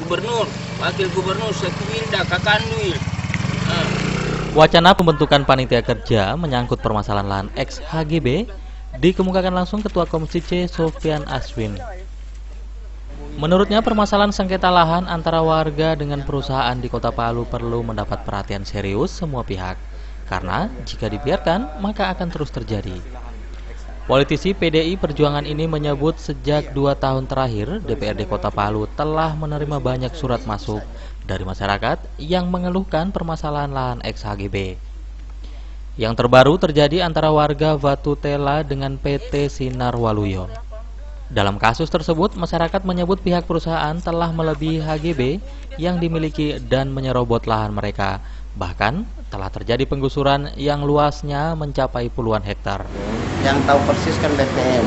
gubernur, wakil gubernur, Sekminda, Kakandui. Wacana pembentukan panitia kerja menyangkut permasalahan lahan ex HGB dikemukakan langsung Ketua Komisi C Sofyan Aswin. Menurutnya permasalahan sengketa lahan antara warga dengan perusahaan di Kota Palu perlu mendapat perhatian serius semua pihak, karena jika dibiarkan maka akan terus terjadi. Politisi PDI Perjuangan ini menyebut sejak 2 tahun terakhir DPRD Kota Palu telah menerima banyak surat masuk dari masyarakat yang mengeluhkan permasalahan lahan ex HGB. Yang terbaru terjadi antara warga Batu Tela dengan PT Sinar Waluyo. Dalam kasus tersebut, masyarakat menyebut pihak perusahaan telah melebihi HGB yang dimiliki dan menyerobot lahan mereka. Bahkan telah terjadi penggusuran yang luasnya mencapai puluhan hektar. Yang tahu persis kan BPN.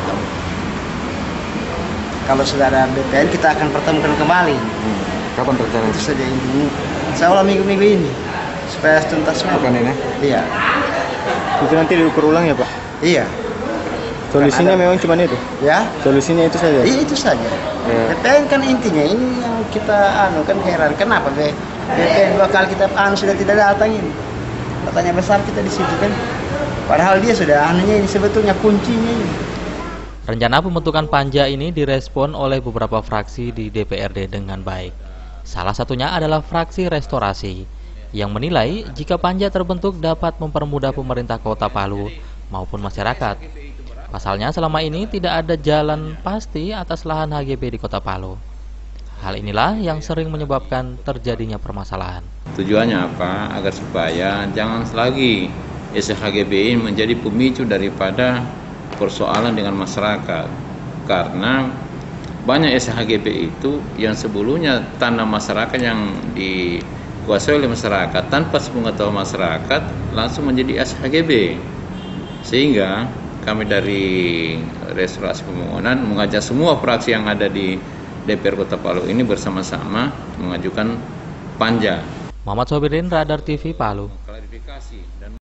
Kalau sudah ada BPN kita akan pertemukan kembali. Kapan rencana Itu saja ini. Insya Allah minggu-minggu ini supaya tuntas semua. Bukan ini? Iya. Itu nanti diukur ulang ya Pak? Iya. Solusinya memang cuma itu? Ya. Solusinya itu saja? Iya itu saja. Ya. BPN kan intinya ini yang kita kan heran kenapa BPN 2 kali kita sudah tidak datang ini. Katanya besar kita di situ kan. Padahal dia sudah ini sebetulnya kuncinya ini. Rencana pembentukan panja ini direspon oleh beberapa fraksi di DPRD dengan baik. Salah satunya adalah fraksi Restorasi yang menilai jika panja terbentuk dapat mempermudah pemerintah Kota Palu maupun masyarakat. Pasalnya selama ini tidak ada jalan pasti atas lahan HGB di Kota Palu. Hal inilah yang sering menyebabkan terjadinya permasalahan. Tujuannya apa? Agar supaya jangan lagi SHGB ini menjadi pemicu daripada persoalan dengan masyarakat. Karena banyak SHGB itu yang sebelumnya tanah masyarakat yang dikuasai oleh masyarakat tanpa sepengetahuan masyarakat langsung menjadi SHGB. Sehingga kami dari Restorasi Pembangunan mengajak semua fraksi yang ada di DPR Kota Palu ini bersama-sama mengajukan panja. Muhammad Sobirin, Radar TV Palu. Klarifikasi dan